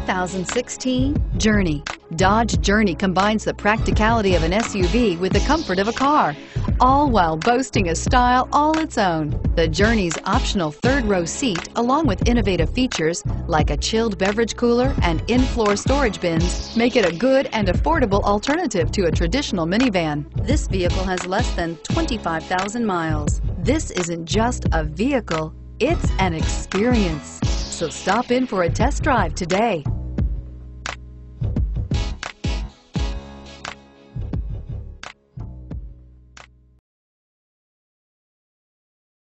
2016 Journey. Dodge Journey combines the practicality of an SUV with the comfort of a car, all while boasting a style all its own. The Journey's optional third-row seat, along with innovative features like a chilled beverage cooler and in-floor storage bins, make it a good and affordable alternative to a traditional minivan. This vehicle has less than 25,000 miles. This isn't just a vehicle, it's an experience. So stop in for a test drive today.